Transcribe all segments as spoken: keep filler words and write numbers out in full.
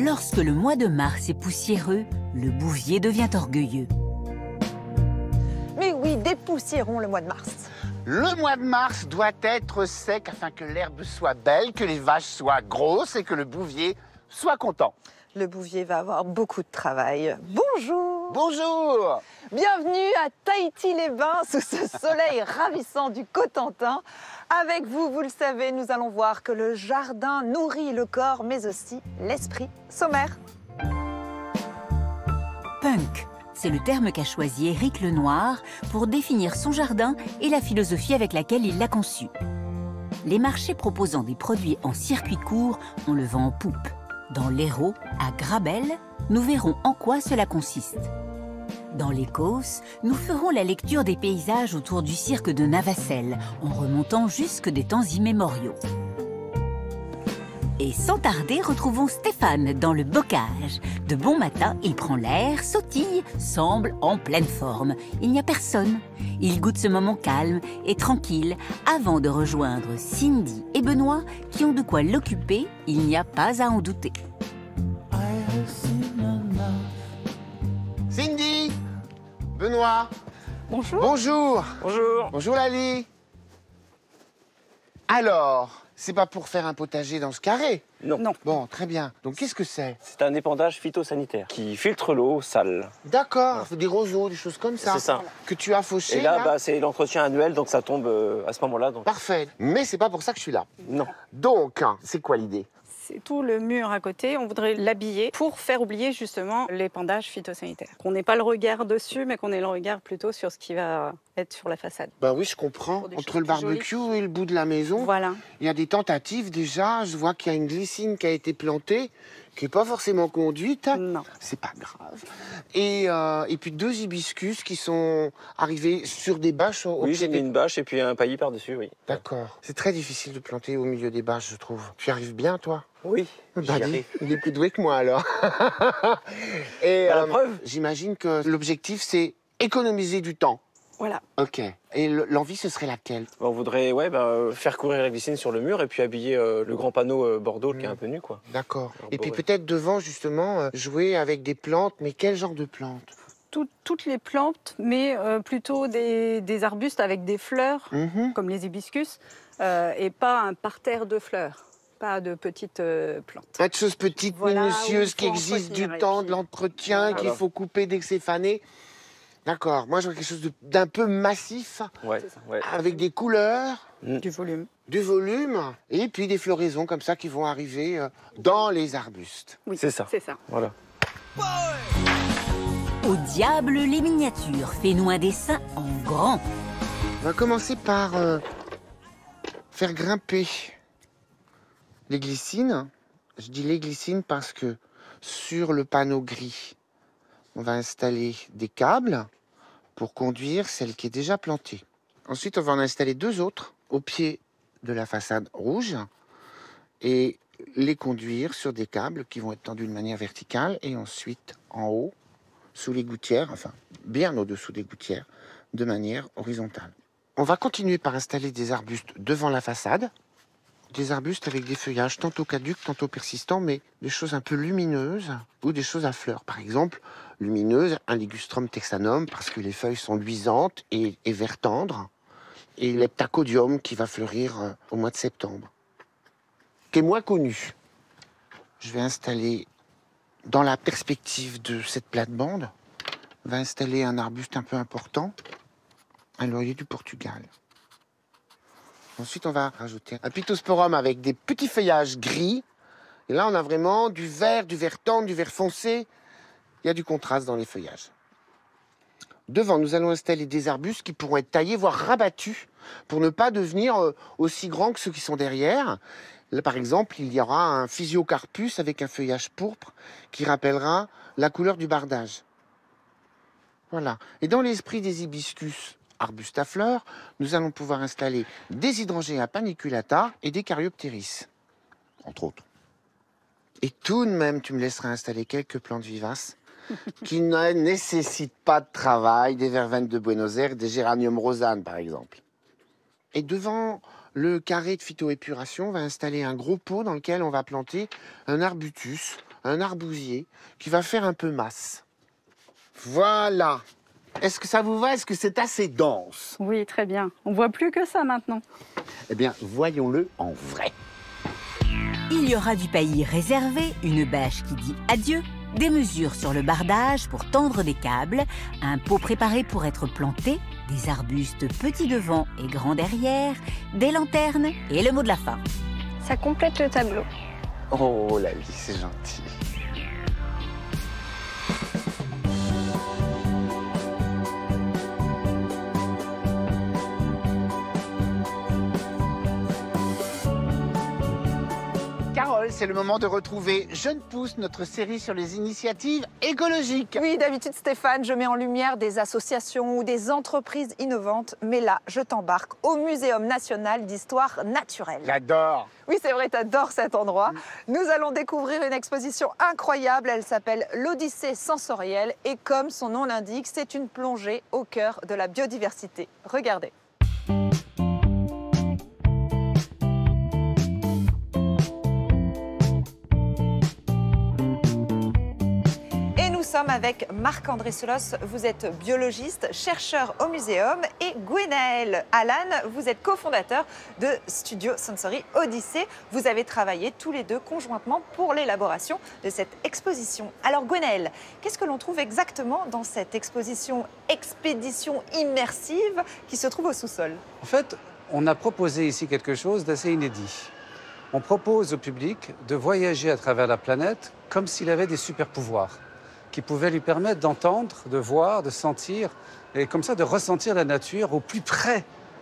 Lorsque le mois de mars est poussiéreux, le bouvier devient orgueilleux. Mais oui, dépoussiérons le mois de mars. Le mois de mars doit être sec afin que l'herbe soit belle, que les vaches soient grosses et que le bouvier soit content. Le bouvier va avoir beaucoup de travail. Bonjour! Bonjour! Bienvenue à Tahiti-les-Bains, sous ce soleil ravissant du Cotentin. Avec vous, vous le savez, nous allons voir que le jardin nourrit le corps, mais aussi l'esprit. Sommaire. Punk, c'est le terme qu'a choisi Éric Lenoir pour définir son jardin et la philosophie avec laquelle il l'a conçu. Les marchés proposant des produits en circuit court, on le vend en poupe. Dans l'Hérault, à Grabel, nous verrons en quoi cela consiste. Dans l'Écosse, nous ferons la lecture des paysages autour du cirque de Navacelle, en remontant jusque des temps immémoriaux. Et sans tarder, retrouvons Stéphane dans le bocage. De bon matin, il prend l'air, sautille, semble en pleine forme. Il n'y a personne. Il goûte ce moment calme et tranquille avant de rejoindre Cindy et Benoît qui ont de quoi l'occuper, il n'y a pas à en douter. Cindy! Benoît! Bonjour. Bonjour! Bonjour. Bonjour Lali! Alors, c'est pas pour faire un potager dans ce carré? Non. Non. Bon, très bien. Donc qu'est-ce que c'est? C'est un épandage phytosanitaire qui filtre l'eau sale. D'accord, des roseaux, des choses comme ça. C'est ça. Que tu as fauché Et là, là bah, c'est l'entretien annuel, donc ça tombe euh, à ce moment-là. Donc... Parfait. Mais c'est pas pour ça que je suis là. Non. Donc, c'est quoi l'idée? C'est tout le mur à côté, on voudrait l'habiller pour faire oublier justement l'épandage phytosanitaire. Qu'on n'ait pas le regard dessus, mais qu'on ait le regard plutôt sur ce qui va être sur la façade. Bah oui, je comprends. Pour des Entre choses le plus barbecue et le bout de la maison, Voilà. il y a des tentatives déjà. Je vois qu'il y a une glycine qui a été plantée, qui n'est pas forcément conduite. Non. C'est pas grave. Et, euh, et puis deux hibiscus qui sont arrivés sur des bâches. Au, au Oui, pied j'ai mis des- une bâche et puis un paillis par-dessus, oui. D'accord. C'est très difficile de planter au milieu des bâches, je trouve. Tu y arrives bien, toi? Oui, j'y Bah, dis, arrive. il est plus doué que moi, alors. Et Bah, la euh, preuve. j'imagine que l'objectif, c'est économiser du temps. Voilà. Ok. Et le- l'envie, ce serait laquelle? Bah, on voudrait ouais, bah, euh, faire courir la glycine sur le mur et puis habiller euh, le grand panneau euh, Bordeaux qui est Mm. un peu nu, quoi. D'accord. Alors, Et bon, puis ouais. peut-être devant, justement, euh, jouer avec des plantes. Mais quel genre de plantes? Tout- toutes les plantes, mais euh, plutôt des, des arbustes avec des fleurs, Mhm. comme les hibiscus, euh, et pas un parterre de fleurs, pas de petites euh, plantes. Pas de choses petites, Voilà, minutieuses, où il qui faut existent du entretenir, et temps, puis- de l'entretien, Voilà. qu'il faut couper dès que c'est fané. D'accord. Moi, je vois quelque chose de- d'un peu massif, Ouais, ouais. avec des couleurs, Du volume. du volume, et puis des floraisons comme ça qui vont arriver euh, dans les arbustes. Oui, C'est ça. C'est ça. Voilà. Au diable les miniatures, fais-nous un dessin en grand. On va commencer par euh, faire grimper les glycines. Je dis les glycines parce que sur le panneau gris, on va installer des câbles pour conduire celle qui est déjà plantée. Ensuite, on va en installer deux autres au pied de la façade rouge et les conduire sur des câbles qui vont être tendus de manière verticale et ensuite en haut, sous les gouttières, enfin bien au-dessous des gouttières, de manière horizontale. On va continuer par installer des arbustes devant la façade, des arbustes avec des feuillages tantôt caducs, tantôt persistants, mais des choses un peu lumineuses ou des choses à fleurs. Par exemple, lumineuse, un ligustrum texanum, parce que les feuilles sont luisantes et, et vert tendre, et l'heptacodium qui va fleurir euh, au mois de septembre, qui est moins connu. Je vais installer, dans la perspective de cette plate-bande, on va installer un arbuste un peu important, un laurier du Portugal. Ensuite, on va rajouter un pittosporum avec des petits feuillages gris. Et là, on a vraiment du vert, du vert tendre, du vert foncé. Il y a du contraste dans les feuillages. Devant, nous allons installer des arbustes qui pourront être taillés, voire rabattus, pour ne pas devenir euh, aussi grands que ceux qui sont derrière. Là, par exemple, il y aura un physiocarpus avec un feuillage pourpre qui rappellera la couleur du bardage. Voilà. Et dans l'esprit des hibiscus, arbustes à fleurs, nous allons pouvoir installer des hydrangea paniculata et des caryoptéris, entre autres. Et tout de même, tu me laisseras installer quelques plantes vivaces qui ne nécessitent pas de travail, des verveines de Buenos Aires, des géraniums rosanes, par exemple. Et devant le carré de phytoépuration, on va installer un gros pot dans lequel on va planter un arbutus un arbousier qui va faire un peu masse. Voilà. Est-ce que ça vous va? Est-ce que c'est assez dense? Oui, très bien. On voit plus que ça maintenant. Eh bien, voyons-le en vrai. Il y aura du paillis réservé, une bâche qui dit adieu, des mesures sur le bardage pour tendre des câbles, un pot préparé pour être planté, des arbustes petits devant et grands derrière, des lanternes et le mot de la fin. Ça complète le tableau. Oh, la vie, c'est gentil. Carole, c'est le moment de retrouver Jeune Pousse, notre série sur les initiatives écologiques. Oui, d'habitude, Stéphane, je mets en lumière des associations ou des entreprises innovantes. Mais là, je t'embarque au Muséum national d'histoire naturelle. J'adore. Oui, c'est vrai, t'adores cet endroit. Nous allons découvrir une exposition incroyable. Elle s'appelle l'Odyssée sensorielle. Et comme son nom l'indique, c'est une plongée au cœur de la biodiversité. Regardez. Nous sommes avec Marc-André Selos, vous êtes biologiste, chercheur au muséum, et Gwenaël Alan, vous êtes cofondateur de Studio Sensory Odyssée. Vous avez travaillé tous les deux conjointement pour l'élaboration de cette exposition. Alors Gwenaël, qu'est-ce que l'on trouve exactement dans cette exposition expédition immersive qui se trouve au sous-sol? En fait, on a proposé ici quelque chose d'assez inédit. On propose au public de voyager à travers la planète comme s'il avait des super-pouvoirs, qui pouvait lui permettre d'entendre, de voir, de sentir, et comme ça de ressentir la nature au plus près.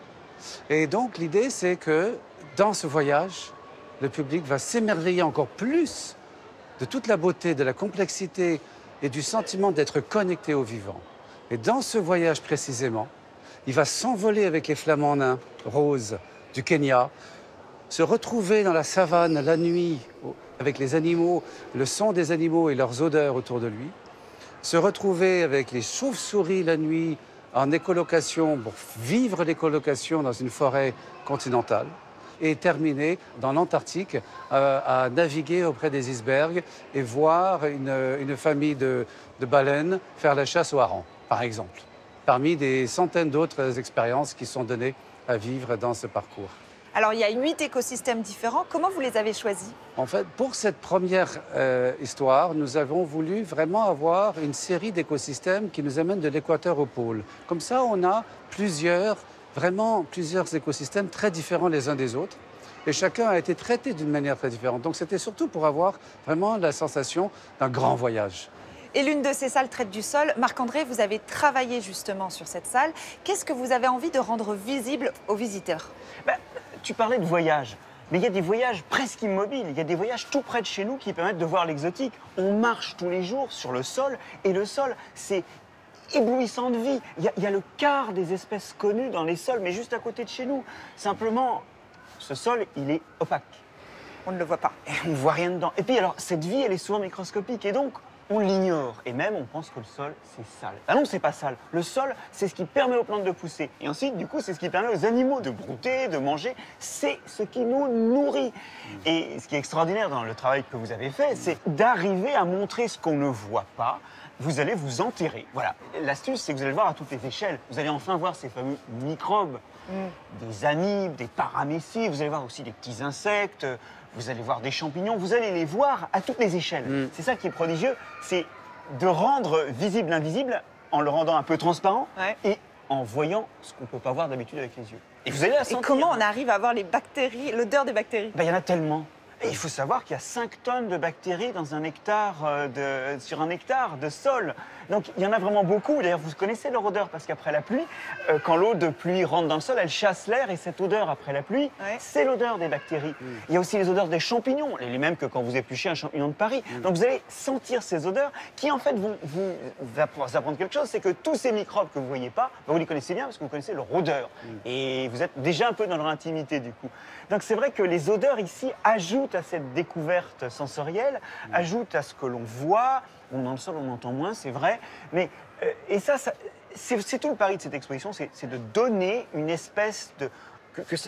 Et donc l'idée, c'est que dans ce voyage, le public va s'émerveiller encore plus de toute la beauté, de la complexité et du sentiment d'être connecté au vivant. Et dans ce voyage précisément, il va s'envoler avec les flamants nains roses du Kenya, se retrouver dans la savane la nuit avec les animaux, le son des animaux et leurs odeurs autour de lui, se retrouver avec les chauves-souris la nuit en écolocation pour vivre l'écolocation dans une forêt continentale et terminer dans l'Antarctique euh, à naviguer auprès des icebergs et voir une, une famille de, de baleines faire la chasse aux harengs, par exemple, parmi des centaines d'autres expériences qui sont données à vivre dans ce parcours. Alors, il y a huit écosystèmes différents. Comment vous les avez choisis? En fait, pour cette première euh, histoire, nous avons voulu vraiment avoir une série d'écosystèmes qui nous amènent de l'équateur au pôle. Comme ça, on a plusieurs, vraiment plusieurs écosystèmes très différents les uns des autres. Et chacun a été traité d'une manière très différente. Donc, c'était surtout pour avoir vraiment la sensation d'un grand voyage. Et l'une de ces salles traite du sol. Marc-André, vous avez travaillé justement sur cette salle. Qu'est-ce que vous avez envie de rendre visible aux visiteurs? Ben, tu parlais de voyage, mais il y a des voyages presque immobiles. Il y a des voyages tout près de chez nous qui permettent de voir l'exotique. On marche tous les jours sur le sol, et le sol, c'est éblouissant de vie. Il y, a, il y a le quart des espèces connues dans les sols, mais juste à côté de chez nous. Simplement, ce sol, il est opaque. On ne le voit pas. Et on ne voit rien dedans. Et puis alors, cette vie, elle est souvent microscopique, et donc on l'ignore. Et même, on pense que le sol, c'est sale. Ah non, c'est pas sale. Le sol, c'est ce qui permet aux plantes de pousser. Et ensuite, du coup, c'est ce qui permet aux animaux de brouter, de manger. C'est ce qui nous nourrit. Et ce qui est extraordinaire dans le travail que vous avez fait, c'est d'arriver à montrer ce qu'on ne voit pas. Vous allez vous enterrer. Voilà. L'astuce, c'est que vous allez le voir à toutes les échelles. Vous allez enfin voir ces fameux microbes, mm. des amibes, des paramécies. Vous allez voir aussi des petits insectes. Vous allez voir des champignons, vous allez les voir à toutes les échelles. Mm. C'est ça qui est prodigieux, c'est de rendre visible l'invisible en le rendant un peu transparent, ouais, et en voyant ce qu'on ne peut pas voir d'habitude avec les yeux. Et vous allez la sentir. Et comment on arrive à voir les bactéries, l'odeur des bactéries? Ben, il y en a tellement. Et il faut savoir qu'il y a cinq tonnes de bactéries dans un hectare de, sur un hectare de sol. Donc il y en a vraiment beaucoup. D'ailleurs, vous connaissez leur odeur parce qu'après la pluie, euh, quand l'eau de pluie rentre dans le sol, elle chasse l'air et cette odeur après la pluie, ouais, c'est l'odeur des bactéries. Mmh. Il y a aussi les odeurs des champignons, les mêmes que quand vous épluchez un champignon de Paris. Mmh. Donc vous allez sentir ces odeurs qui en fait vont vous apprendre quelque chose, c'est que tous ces microbes que vous ne voyez pas, ben, vous les connaissez bien parce que vous connaissez leur odeur. Mmh. Et vous êtes déjà un peu dans leur intimité du coup. Donc c'est vrai que les odeurs ici ajoutent à cette découverte sensorielle, mmh, ajoutent à ce que l'on voit. Bon, dans le sol, on entend moins, c'est vrai. Mais, euh, et ça, ça c'est tout le pari de cette exposition, c'est de donner une espèce de... Que, que ça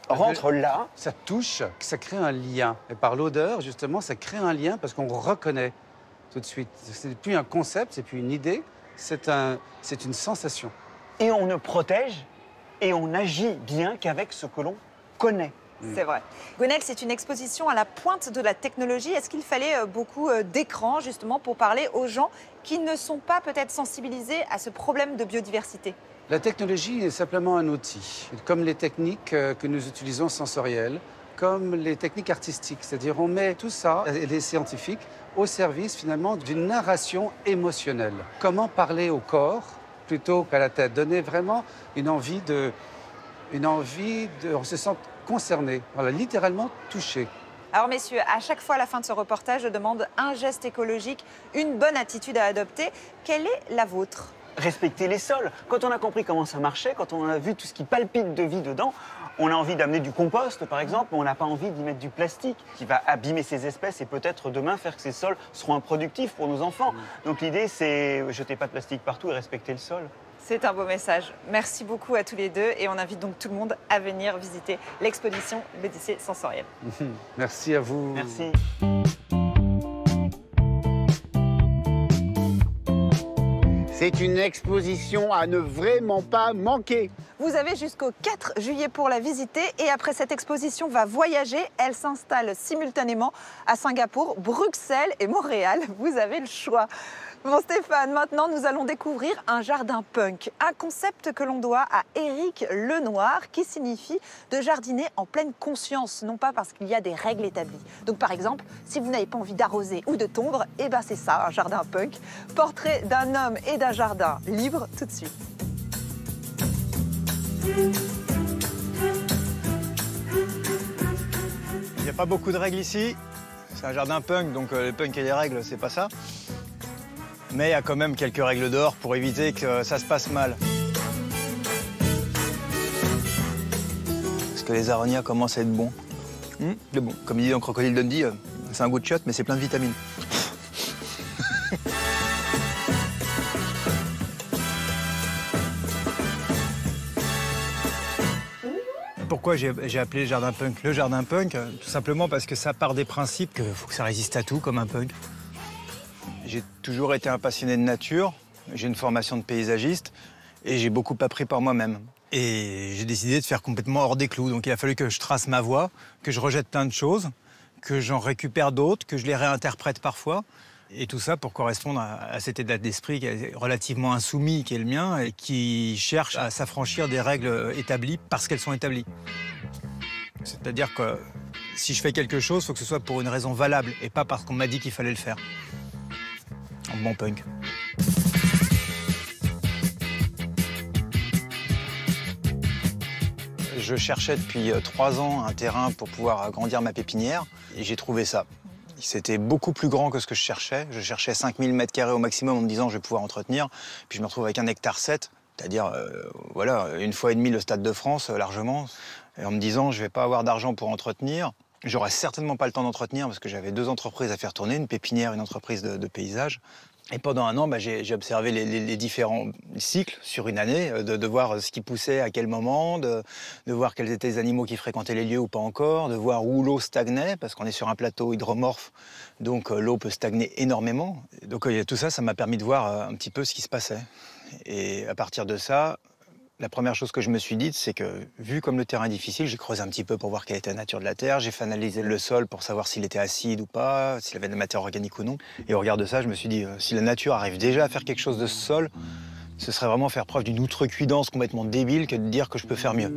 rentre là. Ça touche, ça crée un lien. Et par l'odeur, justement, ça crée un lien parce qu'on reconnaît tout de suite. C'est plus un concept, c'est plus une idée, c'est un, c'est une sensation. Et on ne protège et on agit bien qu'avec ce que l'on connaît. C'est vrai. Gwenaëlle, c'est une exposition à la pointe de la technologie. Est-ce qu'il fallait beaucoup d'écrans justement pour parler aux gens qui ne sont pas peut-être sensibilisés à ce problème de biodiversité? La technologie est simplement un outil, comme les techniques que nous utilisons sensorielles, comme les techniques artistiques. C'est-à-dire on met tout ça, et les scientifiques, au service finalement d'une narration émotionnelle. Comment parler au corps plutôt qu'à la tête? Donner vraiment une envie de... Une envie de... On se sent concerné, voilà, littéralement touché. Alors messieurs, à chaque fois à la fin de ce reportage, je demande un geste écologique, une bonne attitude à adopter. Quelle est la vôtre? Respecter les sols. Quand on a compris comment ça marchait, quand on a vu tout ce qui palpite de vie dedans, on a envie d'amener du compost, par exemple, mais on n'a pas envie d'y mettre du plastique qui va abîmer ces espèces et peut-être demain faire que ces sols seront improductifs pour nos enfants. Donc l'idée, c'est jeter pas de plastique partout et respecter le sol. C'est un beau message. Merci beaucoup à tous les deux et on invite donc tout le monde à venir visiter l'exposition L'Odyssée sensorielle. Merci à vous. Merci. C'est une exposition à ne vraiment pas manquer. Vous avez jusqu'au quatre juillet pour la visiter et après cette exposition va voyager. Elle s'installe simultanément à Singapour, Bruxelles et Montréal. Vous avez le choix. Bon Stéphane, maintenant nous allons découvrir un jardin punk, un concept que l'on doit à Éric Lenoir qui signifie de jardiner en pleine conscience, non pas parce qu'il y a des règles établies. Donc par exemple, si vous n'avez pas envie d'arroser ou de tondre, eh ben c'est ça, un jardin punk. Portrait d'un homme et d'un jardin libre tout de suite. Il n'y a pas beaucoup de règles ici. C'est un jardin punk, donc euh, les punks et les règles, c'est pas ça. Mais il y a quand même quelques règles d'or pour éviter que ça se passe mal. Parce que les aronias commencent à être bons. Mmh, c'est bon. Comme il dit dans Crocodile Dundee, euh, c'est un goût de chiotte, mais c'est plein de vitamines. Pourquoi j'ai appelé le jardin punk le jardin punk? Tout simplement parce que ça part des principes qu'il faut que ça résiste à tout, comme un punk. J'ai toujours été un passionné de nature, j'ai une formation de paysagiste et j'ai beaucoup appris par moi-même. Et j'ai décidé de faire complètement hors des clous. Donc il a fallu que je trace ma voie, que je rejette plein de choses, que j'en récupère d'autres, que je les réinterprète parfois. Et tout ça pour correspondre à, à cet état d'esprit qui est relativement insoumis, qui est le mien, et qui cherche à s'affranchir des règles établies parce qu'elles sont établies. C'est-à-dire que si je fais quelque chose, il faut que ce soit pour une raison valable et pas parce qu'on m'a dit qu'il fallait le faire. En bon punk. Je cherchais depuis trois ans un terrain pour pouvoir agrandir ma pépinière et j'ai trouvé ça. C'était beaucoup plus grand que ce que je cherchais. Je cherchais cinq mille mètres carrés au maximum en me disant je vais pouvoir entretenir. Puis je me retrouve avec un hectare sept, c'est-à-dire euh, voilà, une fois et demie le Stade de France, euh, largement. Et en me disant je vais pas avoir d'argent pour entretenir. J'aurais certainement pas le temps d'entretenir parce que j'avais deux entreprises à faire tourner, une pépinière, une entreprise de, de paysage. Et pendant un an, bah, j'ai observé les, les, les différents cycles sur une année, de, de voir ce qui poussait à quel moment, de, de voir quels étaient les animaux qui fréquentaient les lieux ou pas encore, de voir où l'eau stagnait, parce qu'on est sur un plateau hydromorphe, donc euh, l'eau peut stagner énormément. Donc euh, tout ça, ça m'a permis de voir euh, un petit peu ce qui se passait. Et à partir de ça, la première chose que je me suis dite, c'est que, vu comme le terrain est difficile, j'ai creusé un petit peu pour voir quelle était la nature de la terre. J'ai fait analyser le sol pour savoir s'il était acide ou pas, s'il avait de la matière organique ou non. Et au regard de ça, je me suis dit, euh, si la nature arrive déjà à faire quelque chose de ce sol, ce serait vraiment faire preuve d'une outrecuidance complètement débile que de dire que je peux faire mieux.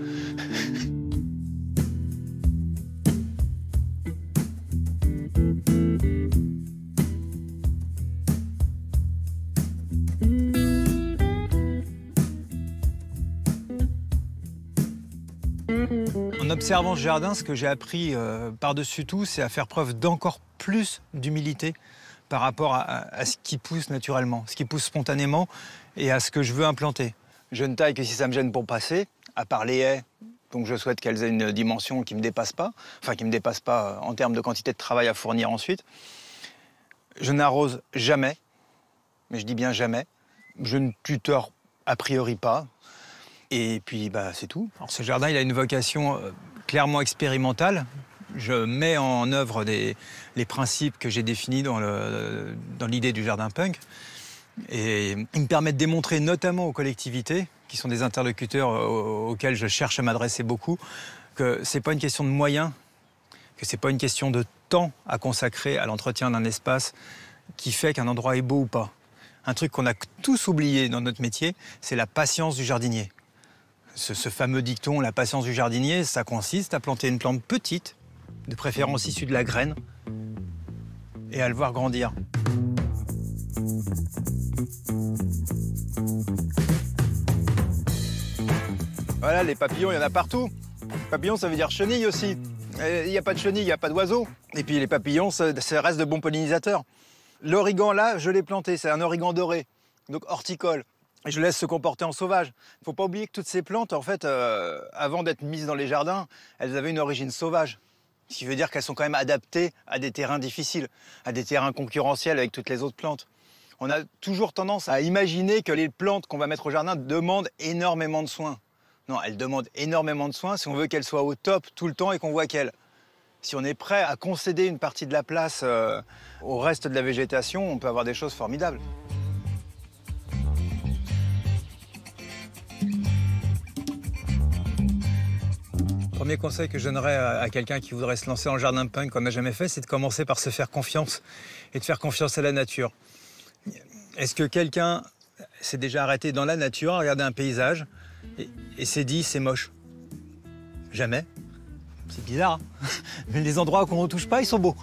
En observant ce jardin, ce que j'ai appris euh, par-dessus tout, c'est à faire preuve d'encore plus d'humilité par rapport à, à, à ce qui pousse naturellement, ce qui pousse spontanément et à ce que je veux implanter. Je ne taille que si ça me gêne pour passer, à part les haies, donc je souhaite qu'elles aient une dimension qui ne me dépasse pas, enfin qui ne me dépasse pas en termes de quantité de travail à fournir ensuite. Je n'arrose jamais, mais je dis bien jamais. Je ne tuteur a priori pas. Et puis, bah, c'est tout. Alors, ce jardin, il a une vocation euh, clairement expérimental. Je mets en œuvre des, les principes que j'ai définis dans le, dans l'idée du jardin punk. Et il me permet de démontrer notamment aux collectivités, qui sont des interlocuteurs auxquels je cherche à m'adresser beaucoup, que ce n'est pas une question de moyens, que ce n'est pas une question de temps à consacrer à l'entretien d'un espace qui fait qu'un endroit est beau ou pas. Un truc qu'on a tous oublié dans notre métier, c'est la patience du jardinier. Ce, ce fameux dicton, la patience du jardinier, ça consiste à planter une plante petite, de préférence issue de la graine, et à le voir grandir. Voilà, les papillons, il y en a partout. Papillons, ça veut dire chenille aussi. Il n'y a pas de chenille, il n'y a pas d'oiseaux. Et puis les papillons, ça, ça reste de bons pollinisateurs. L'origan, là, je l'ai planté, c'est un origan doré, donc horticole. Et je laisse se comporter en sauvage. Il ne faut pas oublier que toutes ces plantes, en fait, euh, avant d'être mises dans les jardins, elles avaient une origine sauvage. Ce qui veut dire qu'elles sont quand même adaptées à des terrains difficiles, à des terrains concurrentiels avec toutes les autres plantes. On a toujours tendance à imaginer que les plantes qu'on va mettre au jardin demandent énormément de soins. Non, elles demandent énormément de soins si on veut qu'elles soient au top tout le temps et qu'on voit qu'elles. Si on est prêt à concéder une partie de la place euh, au reste de la végétation, on peut avoir des choses formidables. Le premier conseil que je donnerais à, à quelqu'un qui voudrait se lancer en jardin punk qu'on n'a jamais fait, c'est de commencer par se faire confiance et de faire confiance à la nature. Est-ce que quelqu'un s'est déjà arrêté dans la nature à regarder un paysage et, et s'est dit c'est moche? Jamais. C'est bizarre, hein. Mais les endroits qu'on ne retouche pas, ils sont beaux.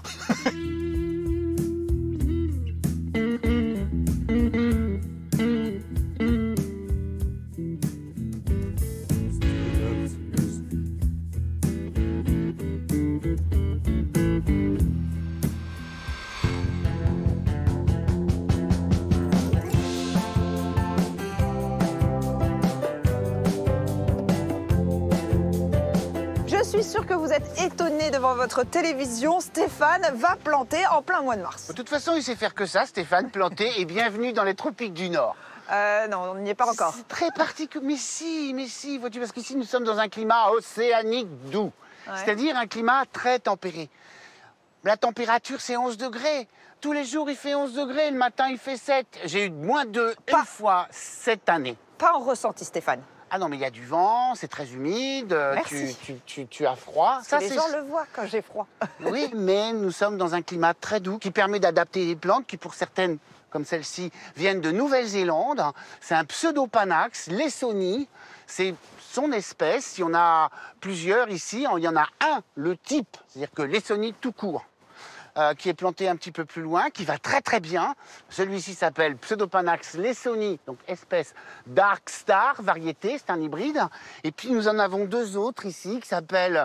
Je suis sûre que vous êtes étonnés devant votre télévision. Stéphane va planter en plein mois de mars. De toute façon, il sait faire que ça, Stéphane, planter, et bienvenue dans les tropiques du Nord. Euh, non, on n'y est pas encore. C'est très particulier. Mais si, mais si, vois-tu, parce qu'ici, nous sommes dans un climat océanique doux. Ouais. C'est-à-dire un climat très tempéré. La température, c'est onze degrés. Tous les jours, il fait onze degrés. Le matin, il fait sept. J'ai eu moins deux une fois cette année. Pas en ressenti, Stéphane. Ah non, mais il y a du vent, c'est très humide, tu, tu, tu, tu as froid. Ça, les gens le voient quand j'ai froid. Oui, mais nous sommes dans un climat très doux qui permet d'adapter les plantes qui, pour certaines, comme celle-ci, viennent de Nouvelle-Zélande. C'est un pseudopanax, l'Essoni. C'est son espèce. Il y en a plusieurs ici. Il y en a un, le type, c'est-à-dire que l'Essoni tout court. Euh, qui est planté un petit peu plus loin, qui va très très bien. Celui-ci s'appelle Pseudopanax lessoni, donc espèce Dark Star, variété, c'est un hybride. Et puis nous en avons deux autres ici qui s'appellent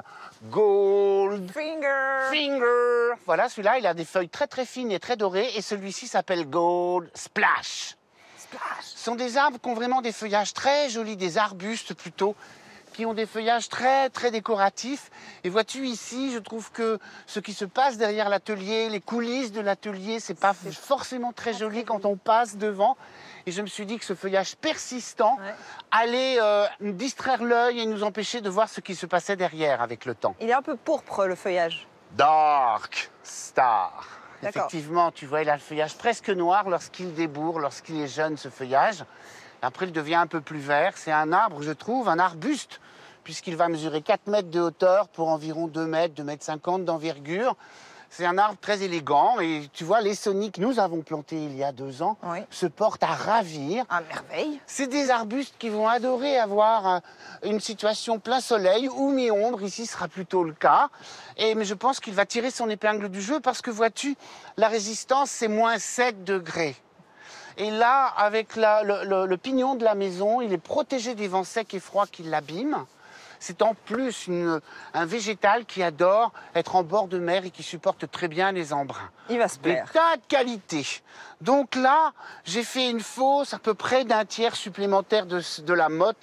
Gold Finger. Finger. Voilà, celui-là, il a des feuilles très très fines et très dorées. Et celui-ci s'appelle Gold Splash. Splash. Ce sont des arbres qui ont vraiment des feuillages très jolis, des arbustes plutôt, qui ont des feuillages très, très décoratifs. Et vois-tu, ici, je trouve que ce qui se passe derrière l'atelier, les coulisses de l'atelier, c'est pas forcément très joli quand on passe devant. Et je me suis dit que ce feuillage persistant ouais. allait euh, nous distraire l'œil et nous empêcher de voir ce qui se passait derrière avec le temps. Il est un peu pourpre, le feuillage. Dark Star. Effectivement, tu vois, il a le feuillage presque noir lorsqu'il débourre, lorsqu'il est jeune, ce feuillage. Après, il devient un peu plus vert. C'est un arbre, je trouve, un arbuste, puisqu'il va mesurer quatre mètres de hauteur pour environ deux mètres, deux mètres cinquante d'envergure. C'est un arbre très élégant. Et tu vois, l'Essoni que nous avons planté il y a deux ans oui. se porte à ravir. À merveille. C'est des arbustes qui vont adorer avoir une situation plein soleil ou mi-ombre. Ici, ce sera plutôt le cas. Et, mais je pense qu'il va tirer son épingle du jeu parce que, vois-tu, la résistance, c'est moins sept degrés. Et là, avec la, le, le, le pignon de la maison, il est protégé des vents secs et froids qui l'abîment. C'est en plus une, un végétal qui adore être en bord de mer et qui supporte très bien les embruns. Il va se plaire. Des tas de qualités. Donc là, j'ai fait une fosse à peu près d'un tiers supplémentaire de, de la motte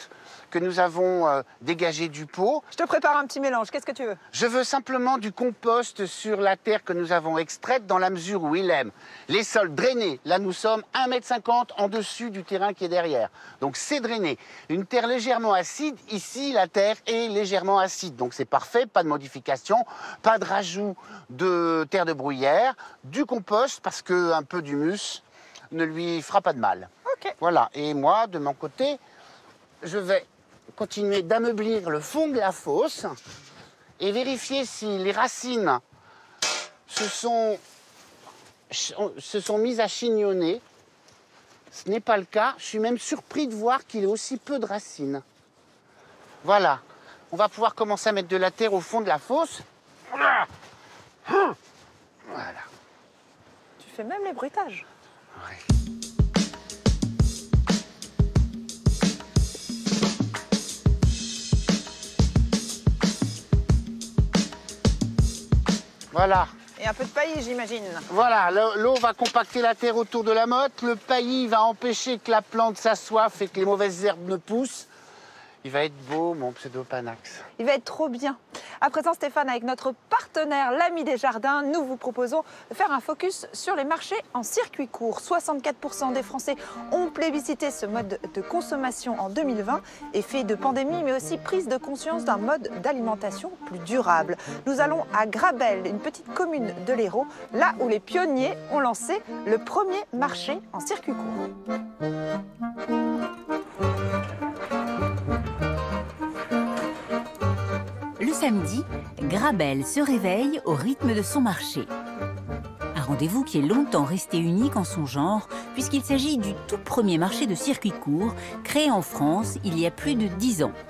que nous avons euh, dégagé du pot. Je te prépare un petit mélange, qu'est-ce que tu veux? Je veux simplement du compost sur la terre que nous avons extraite dans la mesure où il aime les sols drainés. Là, nous sommes un mètre cinquante en dessus du terrain qui est derrière. Donc, c'est drainé. Une terre légèrement acide. Ici, la terre est légèrement acide. Donc, c'est parfait. Pas de modification, pas de rajout de terre de bruyère, du compost parce qu'un peu d'humus ne lui fera pas de mal. Ok. Voilà. Et moi, de mon côté, je vais continuer d'ameublir le fond de la fosse et vérifier si les racines se sont, se sont mises à chignonner. Ce n'est pas le cas. Je suis même surpris de voir qu'il y a aussi peu de racines. Voilà. On va pouvoir commencer à mettre de la terre au fond de la fosse. Voilà. Tu fais même les bruitages. Ouais. Voilà. Et un peu de paillis, j'imagine. Voilà, l'eau va compacter la terre autour de la motte. Le paillis va empêcher que la plante s'assoiffe et que les mauvaises herbes ne poussent. Il va être beau, mon pseudopanax. Il va être trop bien. À présent, Stéphane, avec notre partenaire, l'Ami des Jardins, nous vous proposons de faire un focus sur les marchés en circuit court. soixante-quatre pour cent des Français ont plébiscité ce mode de consommation en deux mille vingt, effet de pandémie, mais aussi prise de conscience d'un mode d'alimentation plus durable. Nous allons à Grabel, une petite commune de l'Hérault, là où les pionniers ont lancé le premier marché en circuit court. Le samedi, Grabel se réveille au rythme de son marché. Un rendez-vous qui est longtemps resté unique en son genre, puisqu'il s'agit du tout premier marché de circuit court, créé en France il y a plus de dix ans.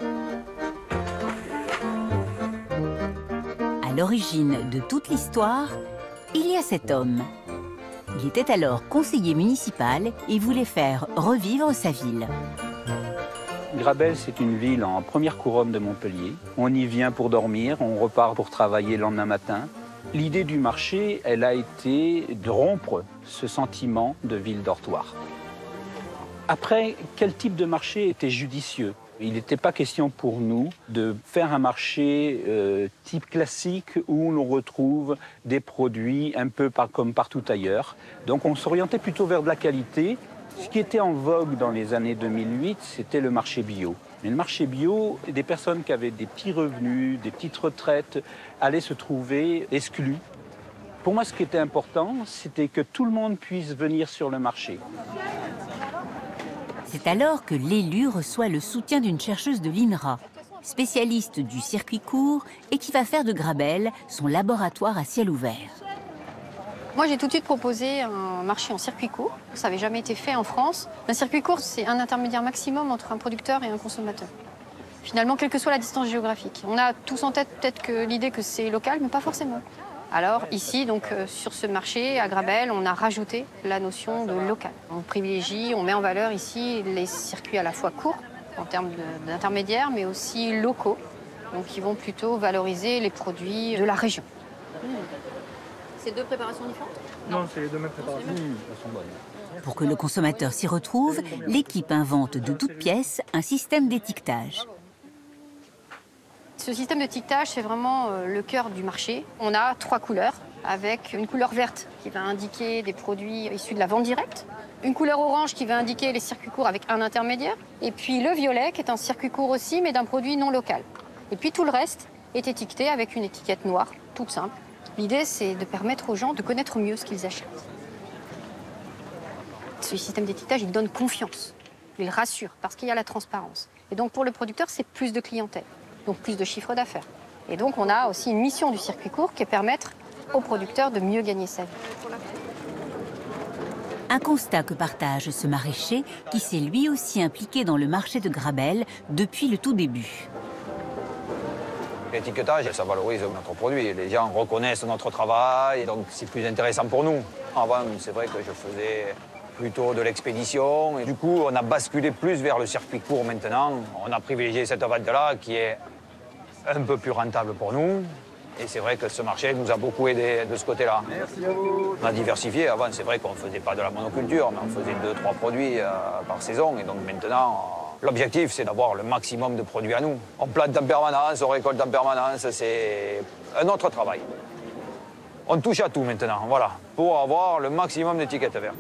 À l'origine de toute l'histoire, il y a cet homme. Il était alors conseiller municipal et voulait faire revivre sa ville. Grabel, c'est une ville en première couronne de Montpellier. On y vient pour dormir, on repart pour travailler le lendemain matin. L'idée du marché, elle a été de rompre ce sentiment de ville dortoir. Après, quel type de marché était judicieux? Il n'était pas question pour nous de faire un marché euh, type classique où l'on retrouve des produits un peu par, comme partout ailleurs. Donc on s'orientait plutôt vers de la qualité. Ce qui était en vogue dans les années deux mille huit, c'était le marché bio. Mais le marché bio, des personnes qui avaient des petits revenus, des petites retraites, allaient se trouver exclues. Pour moi, ce qui était important, c'était que tout le monde puisse venir sur le marché. C'est alors que l'élu reçoit le soutien d'une chercheuse de l'I N R A, spécialiste du circuit court et qui va faire de Grabel son laboratoire à ciel ouvert. Moi, j'ai tout de suite proposé un marché en circuit court. Ça n'avait jamais été fait en France. Un circuit court, c'est un intermédiaire maximum entre un producteur et un consommateur. Finalement, quelle que soit la distance géographique. On a tous en tête peut-être que l'idée que c'est local, mais pas forcément. Alors ici, donc, euh, sur ce marché, à Grabel, on a rajouté la notion de local. On privilégie, on met en valeur ici les circuits à la fois courts, en termes d'intermédiaires, mais aussi locaux, donc qui vont plutôt valoriser les produits de la région. Mmh. C'est deux préparations différentes? Non, c'est les deux mêmes préparations. Pour que le consommateur s'y retrouve, l'équipe invente de toutes pièces un système d'étiquetage. Ce système d'étiquetage, c'est vraiment le cœur du marché. On a trois couleurs, avec une couleur verte qui va indiquer des produits issus de la vente directe, une couleur orange qui va indiquer les circuits courts avec un intermédiaire, et puis le violet qui est un circuit court aussi, mais d'un produit non local. Et puis tout le reste est étiqueté avec une étiquette noire, toute simple. L'idée, c'est de permettre aux gens de connaître mieux ce qu'ils achètent. Ce système d'étiquetage, il donne confiance, il rassure, parce qu'il y a la transparence. Et donc pour le producteur, c'est plus de clientèle, donc plus de chiffre d'affaires. Et donc on a aussi une mission du circuit court qui est de permettre au producteur de mieux gagner sa vie. Un constat que partage ce maraîcher qui s'est lui aussi impliqué dans le marché de Grabel depuis le tout début. L'étiquetage, ça valorise notre produit. Les gens reconnaissent notre travail, donc c'est plus intéressant pour nous. Avant, c'est vrai que je faisais plutôt de l'expédition. Et du coup, on a basculé plus vers le circuit court maintenant. On a privilégié cette vente-là qui est un peu plus rentable pour nous. Et c'est vrai que ce marché nous a beaucoup aidé de ce côté-là. Merci à vous. On a diversifié. Avant, c'est vrai qu'on ne faisait pas de la monoculture, mais on faisait deux, trois produits euh, par saison. Et donc maintenant, L'objectif, c'est d'avoir le maximum de produits à nous. On plante en permanence, on récolte en permanence, c'est un autre travail. On touche à tout maintenant, voilà, pour avoir le maximum d'étiquettes vertes.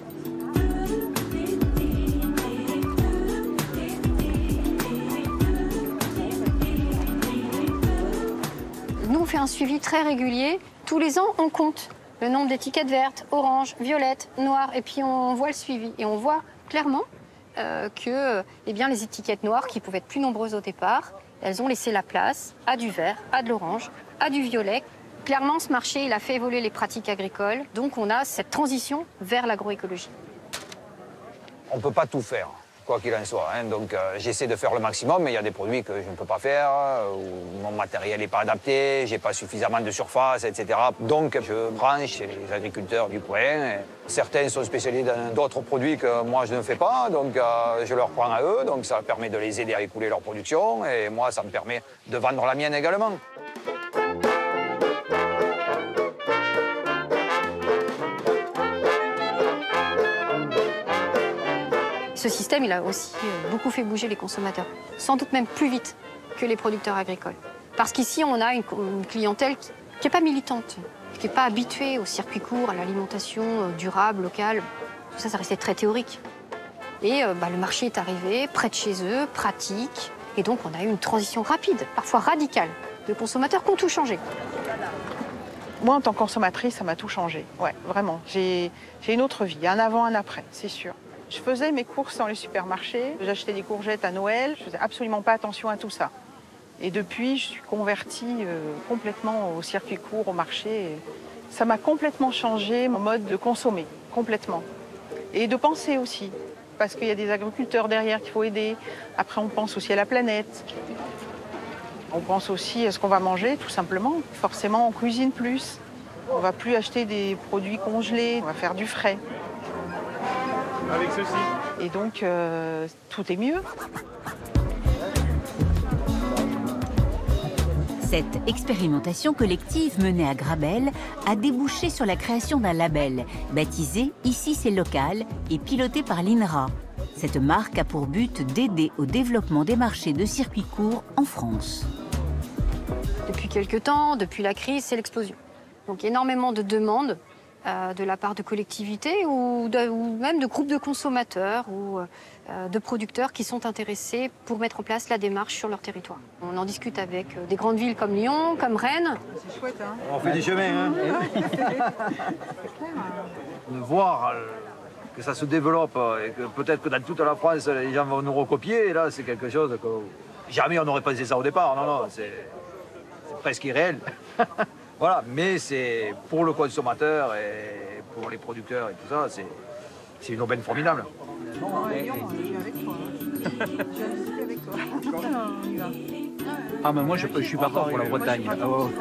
Nous, on fait un suivi très régulier. Tous les ans, on compte le nombre d'étiquettes vertes, orange, violette, noire, et puis on voit le suivi. Et on voit clairement euh, que eh bien, les étiquettes noires, qui pouvaient être plus nombreuses au départ, elles ont laissé la place à du vert, à de l'orange, à du violet. Clairement, ce marché, il a fait évoluer les pratiques agricoles. Donc, on a cette transition vers l'agroécologie. On ne peut pas tout faire, quoi qu'il en soit. Hein. Donc, euh, j'essaie de faire le maximum, mais il y a des produits que je ne peux pas faire, euh, où mon matériel n'est pas adapté, j'ai pas suffisamment de surface, et cetera. Donc, je branche chez les agriculteurs du coin. Et certains sont spécialisés dans d'autres produits que moi, je ne fais pas. Donc, euh, je leur prends à eux. Donc, ça permet de les aider à écouler leur production. Et moi, ça me permet de vendre la mienne également. Ce système, il a aussi beaucoup fait bouger les consommateurs, sans doute même plus vite que les producteurs agricoles. Parce qu'ici, on a une, une clientèle qui n'est pas militante, qui n'est pas habituée au circuit court, à l'alimentation durable, locale. Tout ça, ça restait très théorique. Et euh, bah, le marché est arrivé près de chez eux, pratique. Et donc, on a eu une transition rapide, parfois radicale, de consommateurs qui ont tout changé. Moi, en tant que consommatrice, ça m'a tout changé. Ouais, vraiment. J'ai une autre vie, un avant, un après, c'est sûr. Je faisais mes courses dans les supermarchés, j'achetais des courgettes à Noël, je faisais absolument pas attention à tout ça. Et depuis, je suis convertie euh, complètement au circuit court, au marché. Et ça m'a complètement changé mon mode de consommer, complètement. Et de penser aussi, parce qu'il y a des agriculteurs derrière qu'il faut aider. Après, on pense aussi à la planète. On pense aussi à ce qu'on va manger, tout simplement. Forcément, on cuisine plus. On va plus acheter des produits congelés, on va faire du frais. Avec ceci. Et donc, euh, tout est mieux. Cette expérimentation collective menée à Grabel a débouché sur la création d'un label, baptisé « Ici c'est local » et piloté par l'I N R A. Cette marque a pour but d'aider au développement des marchés de circuits courts en France. Depuis quelques temps, depuis la crise, c'est l'explosion. Donc énormément de demandes euh, de la part de collectivités ou, de, ou même de groupes de consommateurs ou euh, de producteurs qui sont intéressés pour mettre en place la démarche sur leur territoire. On en discute avec euh, des grandes villes comme Lyon, comme Rennes. C'est chouette, hein? On fait du chemin, hein. De voir euh, que ça se développe et que peut-être que dans toute la France, les gens vont nous recopier, et là, c'est quelque chose que jamais on n'aurait pensé ça au départ. Non, non, c'est presque irréel. Voilà, mais c'est pour le consommateur et pour les producteurs et tout ça, c'est une aubaine formidable. Ah, mais moi, je, je suis partant pour la Bretagne. Oh.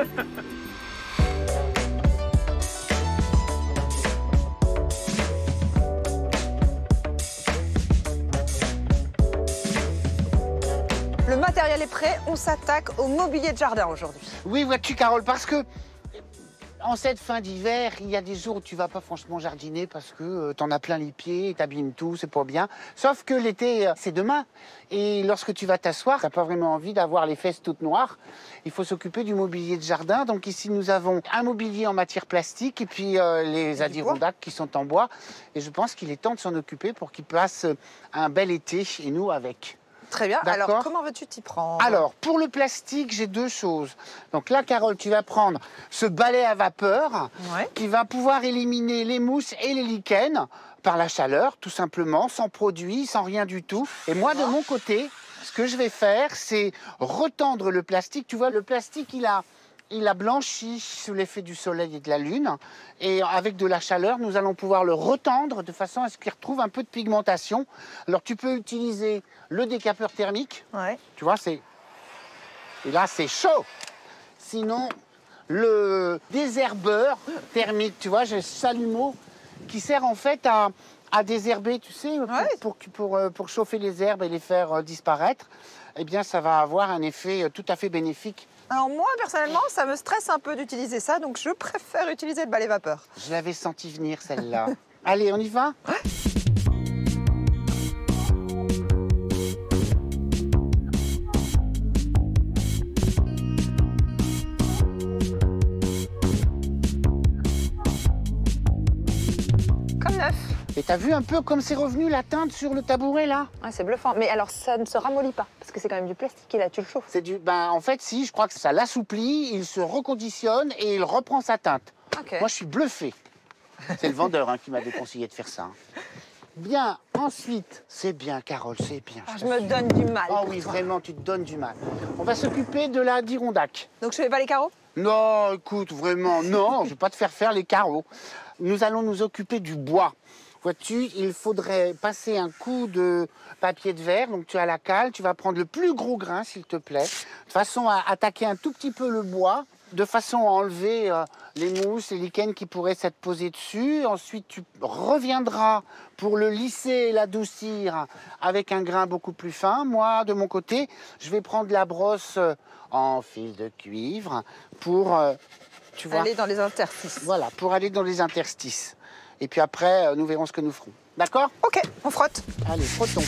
Le matériel est prêt, on s'attaque au mobilier de jardin aujourd'hui. Oui, vois-tu, Carole, parce que en cette fin d'hiver, il y a des jours où tu vas pas franchement jardiner parce que euh, t'en as plein les pieds, t'abîmes tout, c'est pas bien. Sauf que l'été, euh, c'est demain. Et lorsque tu vas t'asseoir, t'as pas vraiment envie d'avoir les fesses toutes noires. Il faut s'occuper du mobilier de jardin. Donc ici, nous avons un mobilier en matière plastique et puis euh, les Adirondack qui sont en bois. Et je pense qu'il est temps de s'en occuper pour qu'il passe un bel été et nous avec. Très bien. Alors, comment veux-tu t'y prendre? Alors, pour le plastique, j'ai deux choses. Donc là, Carole, tu vas prendre ce balai à vapeur ouais. qui va pouvoir éliminer les mousses et les lichens par la chaleur, tout simplement, sans produit, sans rien du tout. Et moi, de mon côté, ce que je vais faire, c'est retendre le plastique. Tu vois, le plastique, il a... Il a blanchi sous l'effet du soleil et de la lune. Et avec de la chaleur, nous allons pouvoir le retendre de façon à ce qu'il retrouve un peu de pigmentation. Alors, tu peux utiliser le décapeur thermique. Ouais. Tu vois, c'est... Et là, c'est chaud. Sinon, le désherbeur thermique, tu vois, j'ai ce chalumeau qui sert en fait à, à désherber, tu sais, pour, ouais. pour, pour, pour, pour chauffer les herbes et les faire disparaître. Eh bien, ça va avoir un effet tout à fait bénéfique. Alors moi, personnellement, ça me stresse un peu d'utiliser ça, donc je préfère utiliser le balai vapeur. Je l'avais senti venir, celle-là. Allez, on y va? neuf. Et t'as vu un peu comme c'est revenu la teinte sur le tabouret là? Ouais, c'est bluffant. Mais alors, ça ne se ramollit pas, parce que c'est quand même du plastique qui est là, tu le chauffes. C'est du... Ben, en fait, si, je crois que ça l'assouplit, il se reconditionne et il reprend sa teinte. Okay. Moi, je suis bluffé. C'est le vendeur hein, qui m'avait conseillé de faire ça. Hein. Bien, ensuite, c'est bien, Carole, c'est bien. Je, je me donne du mal. Oh oui, toi. Vraiment, tu te donnes du mal. On va s'occuper de la Dirondac. Donc, je fais pas les carreaux? Non, écoute, vraiment, non, je ne vais pas te faire faire les carreaux. Nous allons nous occuper du bois. Vois-tu, il faudrait passer un coup de papier de verre. Donc tu as la cale, tu vas prendre le plus gros grain, s'il te plaît, de façon à attaquer un tout petit peu le bois, de façon à enlever euh, les mousses, les lichens qui pourraient s'être posés dessus. Ensuite, tu reviendras pour le lisser et l'adoucir avec un grain beaucoup plus fin. Moi, de mon côté, je vais prendre la brosse en fil de cuivre pour, euh, tu vois, aller dans les interstices. Voilà, pour aller dans les interstices. Et puis après, nous verrons ce que nous ferons. D'accord? Ok, on frotte. Allez, frottons.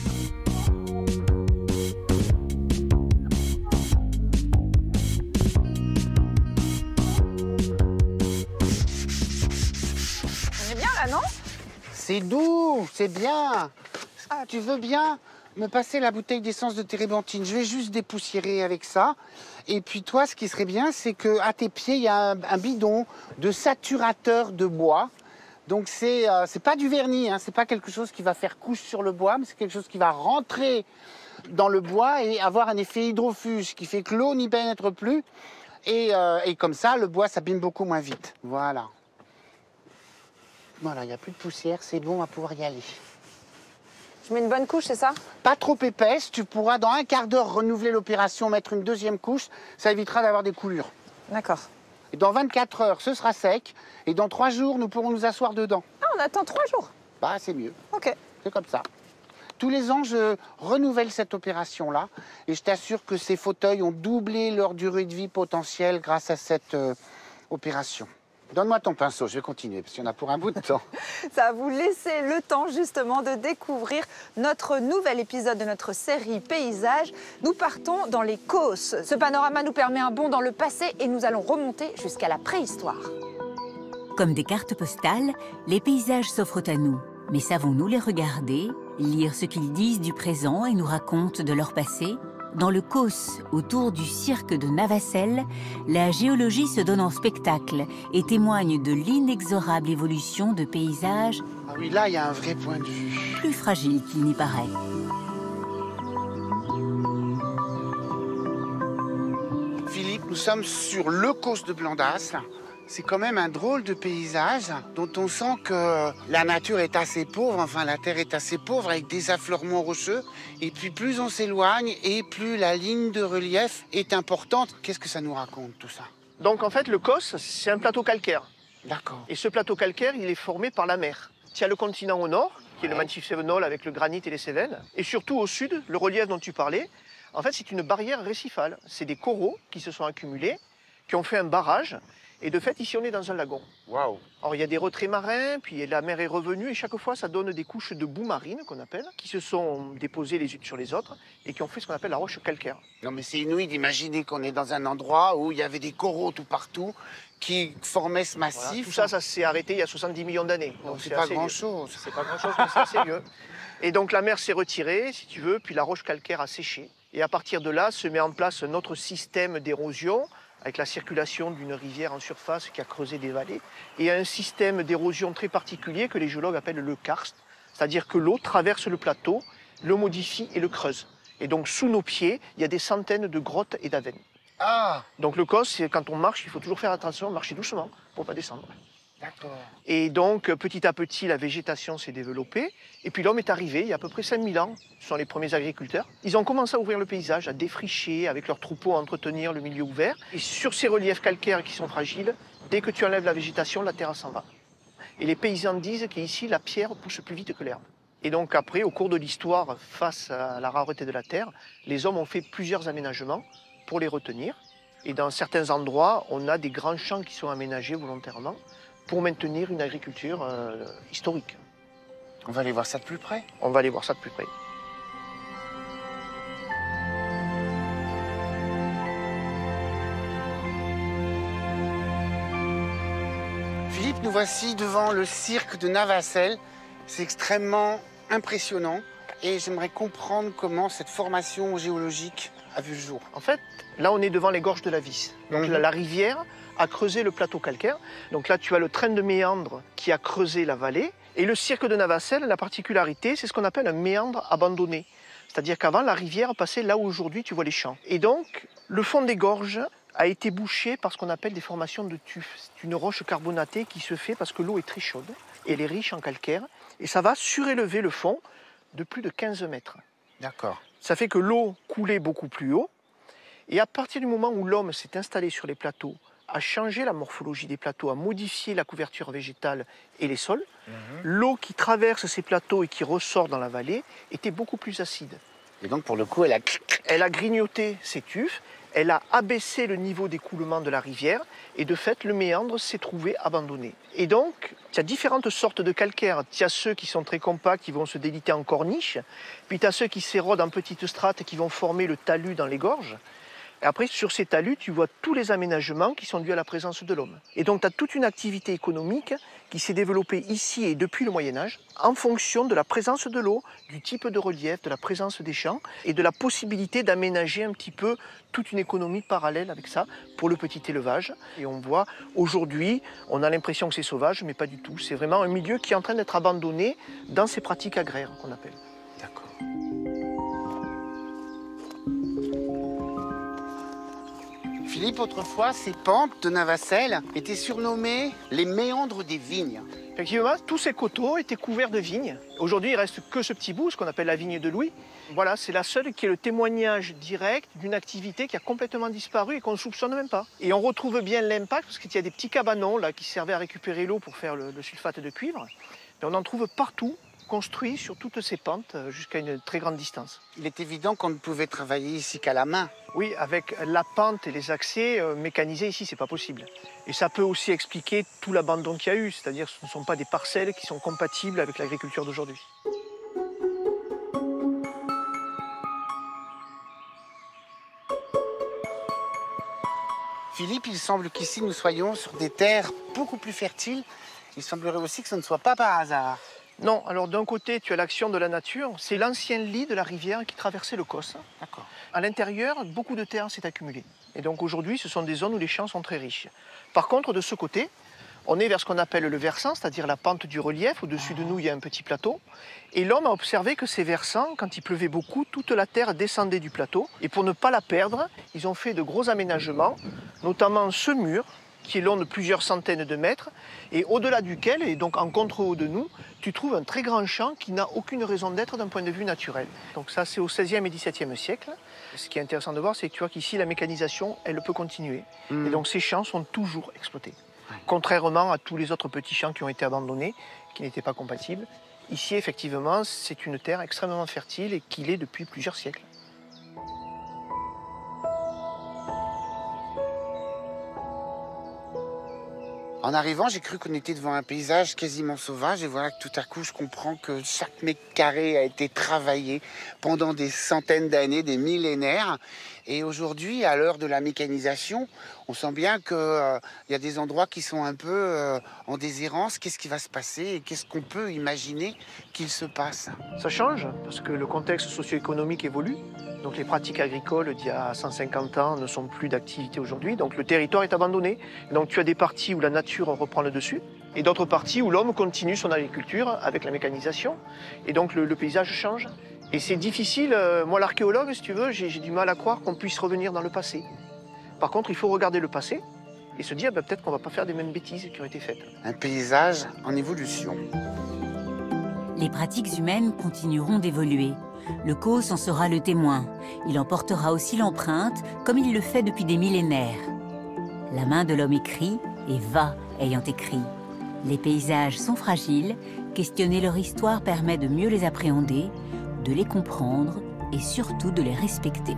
On est bien là, non? C'est doux, c'est bien. Ah, tu veux bien me passer la bouteille d'essence de térébenthine? Je vais juste dépoussiérer avec ça. Et puis toi, ce qui serait bien, c'est qu'à tes pieds, il y a un, un bidon de saturateur de bois. Donc c'est euh, c'est pas du vernis, hein, c'est pas quelque chose qui va faire couche sur le bois, mais c'est quelque chose qui va rentrer dans le bois et avoir un effet hydrofuge qui fait que l'eau n'y pénètre plus. Et, euh, et comme ça, le bois s'abîme beaucoup moins vite. Voilà. Voilà, il n'y a plus de poussière, c'est bon, on va pouvoir y aller. Je mets une bonne couche, c'est ça? Pas trop épaisse, tu pourras dans un quart d'heure renouveler l'opération, mettre une deuxième couche, ça évitera d'avoir des coulures. D'accord. Et dans vingt-quatre heures, ce sera sec. Et dans trois jours, nous pourrons nous asseoir dedans. Ah, on attend trois jours? Bah, c'est mieux. Ok. C'est comme ça. Tous les ans, je renouvelle cette opération-là. Et je t'assure que ces fauteuils ont doublé leur durée de vie potentielle grâce à cette euh, opération. Donne-moi ton pinceau, je vais continuer, parce qu'il y en a pour un bout de temps. Ça va vous laisser le temps, justement, de découvrir notre nouvel épisode de notre série Paysages. Nous partons dans les Causses. Ce panorama nous permet un bond dans le passé et nous allons remonter jusqu'à la préhistoire. Comme des cartes postales, les paysages s'offrent à nous. Mais savons-nous les regarder, lire ce qu'ils disent du présent et nous racontent de leur passé? Dans le Causse, autour du cirque de Navacelles, la géologie se donne en spectacle et témoigne de l'inexorable évolution de paysages Ah oui, là, il y a un vrai point de vue. plus fragiles qu'il n'y paraît. Philippe, nous sommes sur le Causse de Blandas. C'est quand même un drôle de paysage dont on sent que la nature est assez pauvre, enfin la terre est assez pauvre avec des affleurements rocheux. Et puis plus on s'éloigne et plus la ligne de relief est importante. Qu'est-ce que ça nous raconte tout ça? Donc en fait le Causse, c'est un plateau calcaire. D'accord. Et ce plateau calcaire, il est formé par la mer. Il y a le continent au nord, qui est le massif cévenol avec le granit et les cévennes. Et surtout au sud, le relief dont tu parlais, en fait c'est une barrière récifale. C'est des coraux qui se sont accumulés, qui ont fait un barrage. Et de fait, ici, on est dans un lagon. Waouh! Alors, il y a des retraits marins, puis la mer est revenue, et chaque fois, ça donne des couches de boue marine, qu'on appelle, qui se sont déposées les unes sur les autres, et qui ont fait ce qu'on appelle la roche calcaire. Non, mais c'est inouï d'imaginer qu'on est dans un endroit où il y avait des coraux tout partout qui formaient ce massif. Voilà, tout ça, ça s'est arrêté il y a soixante-dix millions d'années. Donc, c'est pas grand-chose. C'est pas grand-chose, mais c'est assez vieux. Et donc, la mer s'est retirée, si tu veux, puis la roche calcaire a séché. Et à partir de là, se met en place un autre système d'érosion, avec la circulation d'une rivière en surface qui a creusé des vallées, et un système d'érosion très particulier que les géologues appellent le karst, c'est-à-dire que l'eau traverse le plateau, le modifie et le creuse. Et donc sous nos pieds, il y a des centaines de grottes et d'avennes. Ah! Donc le Causse, quand on marche, il faut toujours faire attention, marcher doucement pour ne pas descendre. D'accord. Et donc, petit à petit, la végétation s'est développée. Et puis l'homme est arrivé il y a à peu près cinq mille ans. Ce sont les premiers agriculteurs. Ils ont commencé à ouvrir le paysage, à défricher, avec leurs troupeaux, à entretenir le milieu ouvert. Et sur ces reliefs calcaires qui sont fragiles, dès que tu enlèves la végétation, la terre s'en va. Et les paysans disent qu'ici, la pierre pousse plus vite que l'herbe. Et donc après, au cours de l'histoire, face à la rareté de la terre, les hommes ont fait plusieurs aménagements pour les retenir. Et dans certains endroits, on a des grands champs qui sont aménagés volontairement pour maintenir une agriculture euh, historique. On va aller voir ça de plus près. On va aller voir ça de plus près. Philippe, Philippe, nous voici devant le cirque de Navacelles. C'est extrêmement impressionnant et j'aimerais comprendre comment cette formation géologique a vu le jour. En fait, là, on est devant les gorges de la Vis. Donc Mhm. la, la rivière a creusé le plateau calcaire. Donc là, tu as le train de méandre qui a creusé la vallée. Et le cirque de Navacelles, la particularité, c'est ce qu'on appelle un méandre abandonné. C'est-à-dire qu'avant, la rivière passait là où aujourd'hui tu vois les champs. Et donc, le fond des gorges a été bouché par ce qu'on appelle des formations de tuf. C'est une roche carbonatée qui se fait parce que l'eau est très chaude et elle est riche en calcaire. Et ça va surélever le fond de plus de quinze mètres. D'accord. Ça fait que l'eau coulait beaucoup plus haut. Et à partir du moment où l'homme s'est installé sur les plateaux, a changé la morphologie des plateaux, a modifié la couverture végétale et les sols, mmh. l'eau qui traverse ces plateaux et qui ressort dans la vallée était beaucoup plus acide. Et donc pour le coup, elle a... Elle a grignoté ces tufs, elle a abaissé le niveau d'écoulement de la rivière et de fait, le méandre s'est trouvé abandonné. Et donc, il y a différentes sortes de calcaires. Il y a ceux qui sont très compacts, qui vont se déliter en corniche, puis tu as ceux qui s'érodent en petites strates et qui vont former le talus dans les gorges. Et après, sur ces talus, tu vois tous les aménagements qui sont dus à la présence de l'homme. Et donc, tu as toute une activité économique qui s'est développée ici et depuis le Moyen-Âge en fonction de la présence de l'eau, du type de relief, de la présence des champs et de la possibilité d'aménager un petit peu toute une économie parallèle avec ça pour le petit élevage. Et on voit aujourd'hui, on a l'impression que c'est sauvage, mais pas du tout. C'est vraiment un milieu qui est en train d'être abandonné dans ces pratiques agraires qu'on appelle. D'accord. Philippe, autrefois, ces pentes de Navacelles étaient surnommées les méandres des vignes. Effectivement, tous ces coteaux étaient couverts de vignes. Aujourd'hui, il ne reste que ce petit bout, ce qu'on appelle la vigne de Louis. Voilà, c'est la seule qui est le témoignage direct d'une activité qui a complètement disparu et qu'on ne soupçonne même pas. Et on retrouve bien l'impact, parce qu'il y a des petits cabanons là, qui servaient à récupérer l'eau pour faire le, le sulfate de cuivre. Et on en trouve partout, construit sur toutes ces pentes jusqu'à une très grande distance. Il est évident qu'on ne pouvait travailler ici qu'à la main. Oui, avec la pente et les accès euh, mécanisés ici, c'est pas possible. Et ça peut aussi expliquer tout l'abandon qu'il y a eu, c'est-à-dire que ce ne sont pas des parcelles qui sont compatibles avec l'agriculture d'aujourd'hui. Philippe, il semble qu'ici nous soyons sur des terres beaucoup plus fertiles. Il semblerait aussi que ce ne soit pas par hasard. Non, alors d'un côté, tu as l'action de la nature. C'est l'ancien lit de la rivière qui traversait le Causse. D'accord. À l'intérieur, beaucoup de terre s'est accumulée. Et donc aujourd'hui, ce sont des zones où les champs sont très riches. Par contre, de ce côté, on est vers ce qu'on appelle le versant, c'est-à-dire la pente du relief. Au-dessus de nous, il y a un petit plateau. Et l'homme a observé que ces versants, quand il pleuvait beaucoup, toute la terre descendait du plateau. Et pour ne pas la perdre, ils ont fait de gros aménagements, notamment ce mur, qui est long de plusieurs centaines de mètres, et au-delà duquel, et donc en contre-haut de nous, tu trouves un très grand champ qui n'a aucune raison d'être d'un point de vue naturel. Donc ça, c'est au seizième et dix-septième siècle. Ce qui est intéressant de voir, c'est que tu vois qu'ici, la mécanisation, elle peut continuer. Mmh. Et donc ces champs sont toujours exploités. Ouais. Contrairement à tous les autres petits champs qui ont été abandonnés, qui n'étaient pas compatibles. Ici, effectivement, c'est une terre extrêmement fertile et qui l'est depuis plusieurs siècles. En arrivant, j'ai cru qu'on était devant un paysage quasiment sauvage et voilà que tout à coup, je comprends que chaque mètre carré a été travaillé pendant des centaines d'années, des millénaires. Et aujourd'hui, à l'heure de la mécanisation, on sent bien qu'il euh, y a des endroits qui sont un peu euh, en déshérence. Qu'est-ce qui va se passer et qu'est-ce qu'on peut imaginer qu'il se passe? Ça change parce que le contexte socio-économique évolue. Donc les pratiques agricoles d'il y a cent cinquante ans ne sont plus d'activité aujourd'hui. Donc le territoire est abandonné. Donc tu as des parties où la nature reprend le dessus et d'autres parties où l'homme continue son agriculture avec la mécanisation. Et donc le, le paysage change. Et c'est difficile, euh, moi l'archéologue, si tu veux, j'ai du mal à croire qu'on puisse revenir dans le passé. Par contre, il faut regarder le passé et se dire bah, peut-être qu'on ne va pas faire des mêmes bêtises qui ont été faites. Un paysage en évolution. Les pratiques humaines continueront d'évoluer. Le Causse en sera le témoin. Il en portera aussi l'empreinte, comme il le fait depuis des millénaires. La main de l'homme écrit et va ayant écrit. Les paysages sont fragiles. Questionner leur histoire permet de mieux les appréhender, de les comprendre et surtout de les respecter.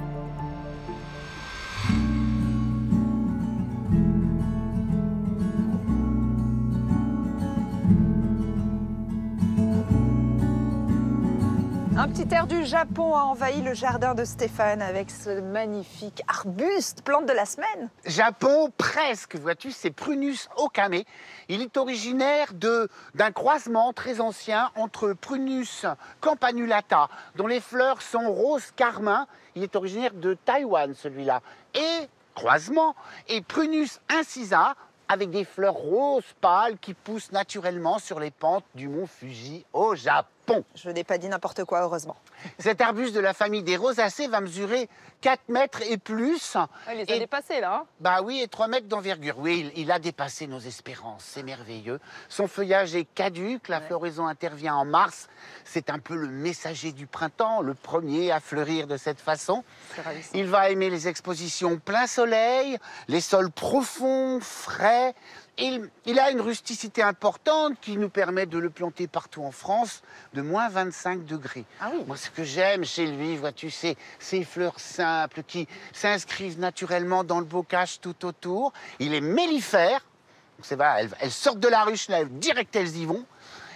Un petit air du Japon a envahi le jardin de Stéphane avec ce magnifique arbuste, plante de la semaine. Japon, presque, vois-tu, c'est Prunus okame. Il est originaire d'un croisement très ancien entre Prunus campanulata, dont les fleurs sont rose carmin. Il est originaire de Taïwan, celui-là. Et, croisement, et Prunus incisa, avec des fleurs roses pâles qui poussent naturellement sur les pentes du mont Fuji au Japon. Je n'ai pas dit n'importe quoi, heureusement. Cet arbuste de la famille des rosacées va mesurer quatre mètres et plus. Il les a et, dépassés, là. Hein. Bah oui, et trois mètres d'envergure. Oui, il, il a dépassé nos espérances, c'est merveilleux. Son feuillage est caduc, la ouais. floraison intervient en mars. C'est un peu le messager du printemps, le premier à fleurir de cette façon. Il va aimer les expositions plein soleil, les sols profonds, frais. Il, il a une rusticité importante qui nous permet de le planter partout en France, de moins vingt-cinq degrés. Ah oui. Moi, ce que j'aime chez lui, vois-tu, c'est ces fleurs simples qui s'inscrivent naturellement dans le bocage tout autour. Il est mellifère, c'est vrai, elles, elles sortent de la ruche, là, direct elles y vont.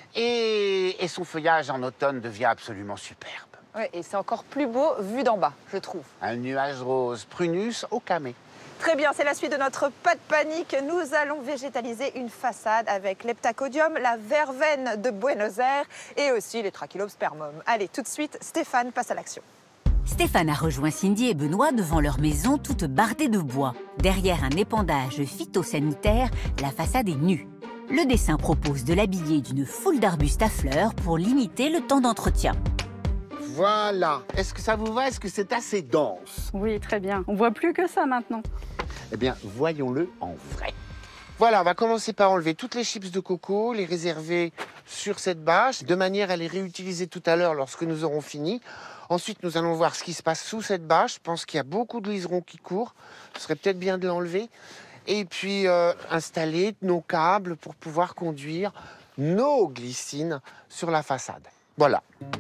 Et, et son feuillage en automne devient absolument superbe. Ouais, et c'est encore plus beau vu d'en bas, je trouve. Un nuage rose, Prunus okame. Très bien, c'est la suite de notre pas de panique. Nous allons végétaliser une façade avec l'heptacodium, la verveine de Buenos Aires et aussi les trachylobspermum. Allez, tout de suite, Stéphane passe à l'action. Stéphane a rejoint Cindy et Benoît devant leur maison toute bardée de bois. Derrière un épandage phytosanitaire, la façade est nue. Le dessin propose de l'habiller d'une foule d'arbustes à fleurs pour limiter le temps d'entretien. Voilà. Est-ce que ça vous va? Est-ce que c'est assez dense? Oui, très bien. On voit plus que ça maintenant. Eh bien, voyons-le en vrai. Voilà, on va commencer par enlever toutes les chips de coco, les réserver sur cette bâche, de manière à les réutiliser tout à l'heure lorsque nous aurons fini. Ensuite, nous allons voir ce qui se passe sous cette bâche. Je pense qu'il y a beaucoup de liserons qui courent. Ce serait peut-être bien de l'enlever. Et puis, euh, installer nos câbles pour pouvoir conduire nos glycines sur la façade. Voilà.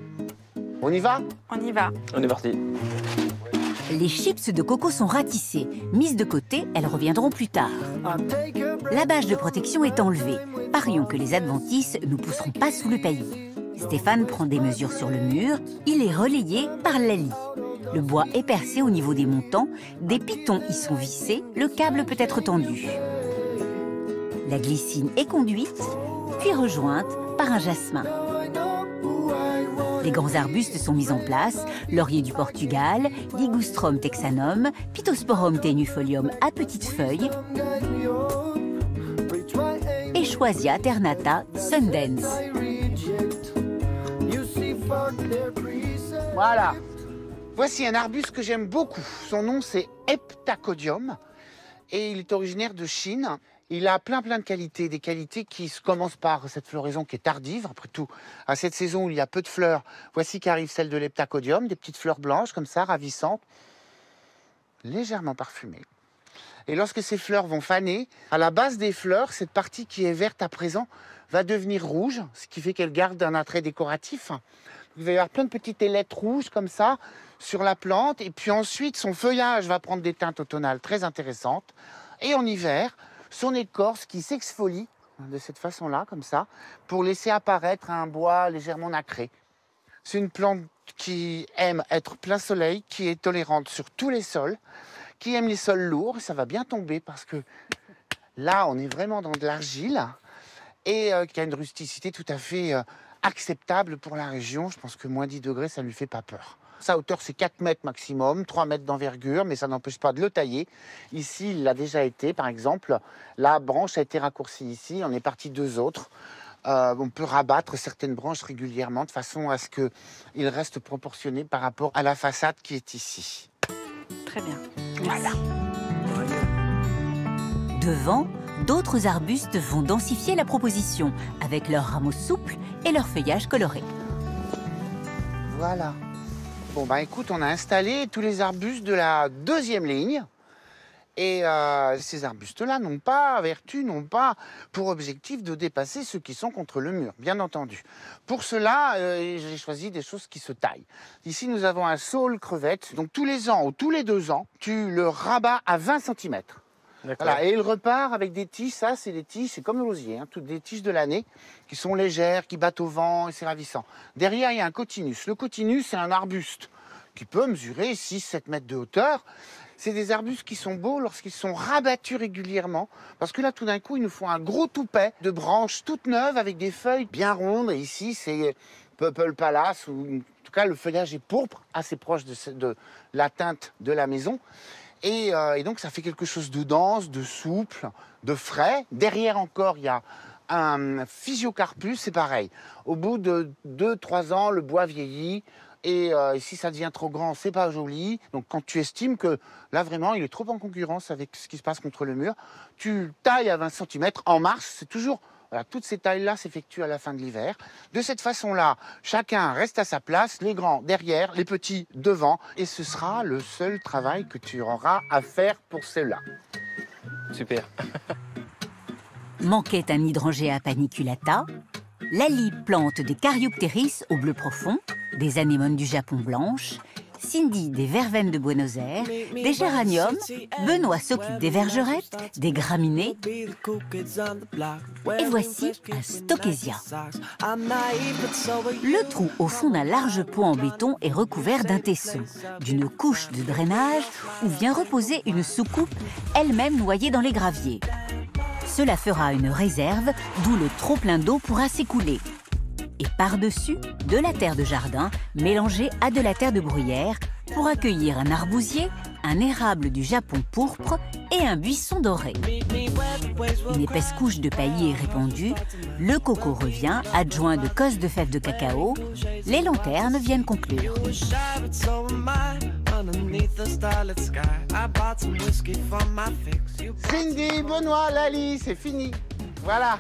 On y va? On y va. On est parti. Les chips de coco sont ratissées. Mises de côté, elles reviendront plus tard. La bâche de protection est enlevée. Parions que les adventices ne pousseront pas sous le paillis. Stéphane prend des mesures sur le mur. Il est relayé par Lali. Le bois est percé au niveau des montants. Des pitons y sont vissés. Le câble peut être tendu. La glycine est conduite, puis rejointe par un jasmin. Les grands arbustes sont mis en place, laurier du Portugal, Ligustrum texanum, Pittosporum tenuifolium à petites feuilles et Schwazia ternata Sundance. Voilà. Voici un arbuste que j'aime beaucoup. Son nom, c'est Heptacodium et il est originaire de Chine. Il a plein plein de qualités, des qualités qui commencent par cette floraison qui est tardive. Après tout, à cette saison où il y a peu de fleurs, voici qu'arrive celle de l'heptacodium, des petites fleurs blanches comme ça, ravissantes, légèrement parfumées. Et lorsque ces fleurs vont faner, à la base des fleurs, cette partie qui est verte à présent va devenir rouge, ce qui fait qu'elle garde un attrait décoratif. Il va y avoir plein de petites ailettes rouges comme ça sur la plante. Et puis ensuite, son feuillage va prendre des teintes automnales très intéressantes. Et en hiver, son écorce qui s'exfolie de cette façon-là, comme ça, pour laisser apparaître un bois légèrement nacré. C'est une plante qui aime être plein soleil, qui est tolérante sur tous les sols, qui aime les sols lourds. Ça va bien tomber parce que là, on est vraiment dans de l'argile et euh, qui a une rusticité tout à fait euh, acceptable pour la région. Je pense que moins dix degrés, ça ne lui fait pas peur. Sa hauteur, c'est quatre mètres maximum, trois mètres d'envergure, mais ça n'empêche pas de le tailler. Ici, il l'a déjà été, par exemple. La branche a été raccourcie ici, on est parti deux autres. Euh, on peut rabattre certaines branches régulièrement de façon à ce qu'il reste proportionné par rapport à la façade qui est ici. Très bien. Voilà. Devant, d'autres arbustes vont densifier la proposition avec leurs rameaux souples et leur feuillage coloré. Voilà. Bon, bah écoute, on a installé tous les arbustes de la deuxième ligne. Et euh, ces arbustes-là n'ont pas vertu, n'ont pas pour objectif de dépasser ceux qui sont contre le mur, bien entendu. Pour cela, euh, j'ai choisi des choses qui se taillent. Ici, nous avons un saule crevette. Donc tous les ans ou tous les deux ans, tu le rabats à vingt centimètres. Voilà, et il repart avec des tiges, ça c'est des tiges, c'est comme l'osier, hein, toutes des tiges de l'année qui sont légères, qui battent au vent et c'est ravissant. Derrière, il y a un cotinus. Le cotinus, c'est un arbuste qui peut mesurer six sept mètres de hauteur. C'est des arbustes qui sont beaux lorsqu'ils sont rabattus régulièrement, parce que là, tout d'un coup, ils nous font un gros toupet de branches toutes neuves avec des feuilles bien rondes. Et ici, c'est Purple Palace, ou en tout cas, le feuillage est pourpre, assez proche de, de la teinte de la maison. Et, euh, et donc, ça fait quelque chose de dense, de souple, de frais. Derrière encore, il y a un physiocarpus, c'est pareil. Au bout de deux trois ans, le bois vieillit. Et, euh, et si ça devient trop grand, c'est pas joli. Donc quand tu estimes que là vraiment il est trop en concurrence avec ce qui se passe contre le mur, tu tailles à vingt centimètres en mars. C'est toujours, voilà, toutes ces tailles-là s'effectuent à la fin de l'hiver. De cette façon-là, chacun reste à sa place, les grands derrière, les petits devant. Et ce sera le seul travail que tu auras à faire pour ceux-là. Super. Manquait un hydrangea paniculata. Lali plante des Caryopteris au bleu profond, des anémones du Japon blanches, Cindy des verveines de Buenos Aires, des géraniums, Benoît s'occupe des vergerettes, des graminées, et voici un stockhésia. Le trou au fond d'un large pot en béton est recouvert d'un tesson, d'une couche de drainage où vient reposer une soucoupe, elle-même noyée dans les graviers. Cela fera une réserve, d'où le trop-plein d'eau pourra s'écouler. Et par-dessus, de la terre de jardin mélangée à de la terre de bruyère pour accueillir un arbousier, un érable du Japon pourpre et un buisson doré. Une épaisse couche de paillis est répandue, le coco revient, adjoint de cosses de fèves de cacao, les lanternes viennent conclure. Cindy, Benoît, Lali, c'est fini. Voilà.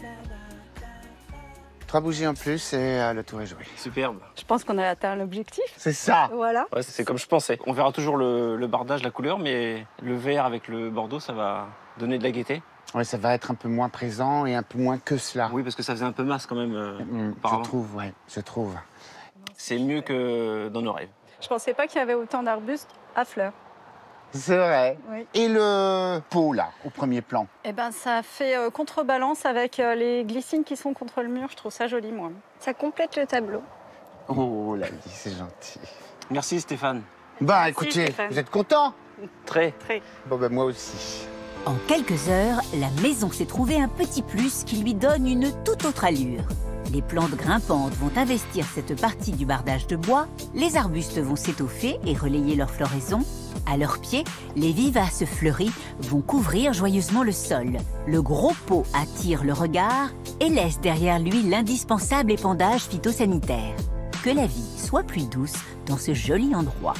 Trois bougies en plus et euh, le tour est joué. Superbe. Je pense qu'on a atteint l'objectif. C'est ça. Voilà. Ouais, c'est comme je pensais. On verra toujours le, le bardage, la couleur, mais le vert avec le bordeaux, ça va donner de la gaieté. Ouais, ça va être un peu moins présent et un peu moins que cela. Oui, parce que ça faisait un peu masse quand même. Euh, mmh, je trouve, ouais, je trouve. C'est mieux que dans nos rêves. Je pensais pas qu'il y avait autant d'arbustes à fleurs. C'est vrai. Oui. Et le pot, là, au premier plan? Eh ben, ça fait euh, contrebalance avec euh, les glycines qui sont contre le mur. Je trouve ça joli, moi. Ça complète le tableau. Oh, Lali, c'est gentil. Merci, Stéphane. Bah, Merci, écoutez, Stéphane. vous êtes content? Très. Très. Bon, ben moi aussi. En quelques heures, la maison s'est trouvé un petit plus qui lui donne une toute autre allure. Les plantes grimpantes vont investir cette partie du bardage de bois, les arbustes vont s'étoffer et relayer leur floraison. À leurs pieds, les vivaces fleuries vont couvrir joyeusement le sol. Le gros pot attire le regard et laisse derrière lui l'indispensable épandage phytosanitaire. Que la vie soit plus douce dans ce joli endroit.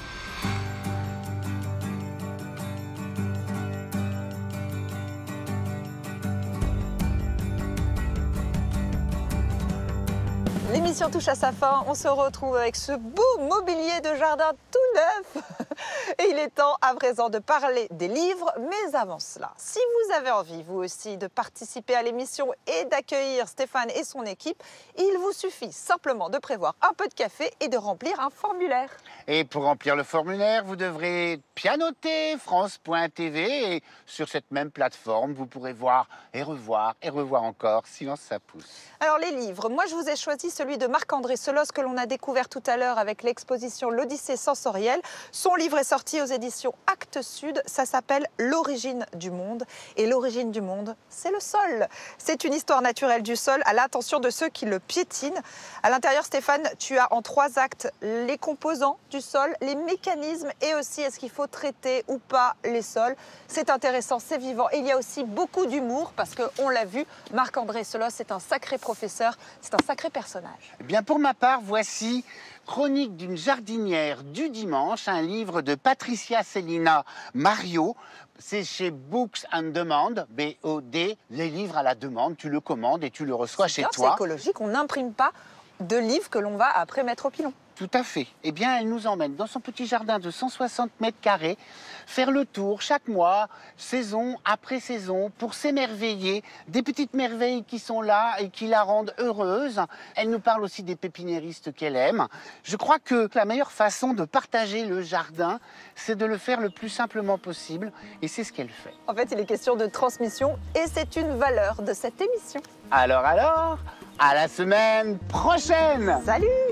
L'émission touche à sa fin, on se retrouve avec ce beau mobilier de jardin tout neuf. Et il est temps à présent de parler des livres, mais avant cela, si vous avez envie, vous aussi, de participer à l'émission et d'accueillir Stéphane et son équipe, il vous suffit simplement de prévoir un peu de café et de remplir un formulaire. Et pour remplir le formulaire, vous devrez pianoter France point T V et sur cette même plateforme, vous pourrez voir et revoir et revoir encore Silence ça pousse. Alors les livres, moi je vous ai choisi celui de Marc-André Selos que l'on a découvert tout à l'heure avec l'exposition L'Odyssée sensorielle. Son livre est sorti aux éditions Actes Sud, ça s'appelle L'origine du monde. Et l'origine du monde, c'est le sol. C'est une histoire naturelle du sol à l'attention de ceux qui le piétinent. À l'intérieur, Stéphane, tu as en trois actes les composants du sol, les mécanismes et aussi est-ce qu'il faut traiter ou pas les sols. C'est intéressant, c'est vivant. Et il y a aussi beaucoup d'humour parce qu'on l'a vu, Marc-André Selos est un sacré professeur, c'est un sacré personnage. Eh bien, pour ma part, voici Chronique d'une jardinière du dimanche, un livre de Patricia Celina Mario. C'est chez Books on Demand, B O D, les livres à la demande. Tu le commandes et tu le reçois chez toi. C'est écologique, on n'imprime pas de livres que l'on va après mettre au pilon. Tout à fait. Eh bien, elle nous emmène dans son petit jardin de cent soixante mètres carrés, faire le tour chaque mois, saison après saison, pour s'émerveiller des petites merveilles qui sont là et qui la rendent heureuse. Elle nous parle aussi des pépiniéristes qu'elle aime. Je crois que la meilleure façon de partager le jardin, c'est de le faire le plus simplement possible, et c'est ce qu'elle fait. En fait, il est question de transmission et c'est une valeur de cette émission. Alors, alors, à la semaine prochaine! Salut!